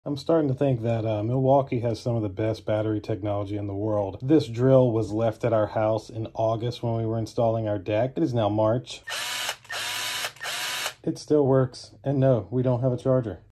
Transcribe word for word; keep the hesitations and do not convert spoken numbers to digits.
I'm starting to think that uh, Milwaukee has some of the best battery technology in the world. This drill was left at our house in August when we were installing our deck. It is now March. It still works. And no, we don't have a charger.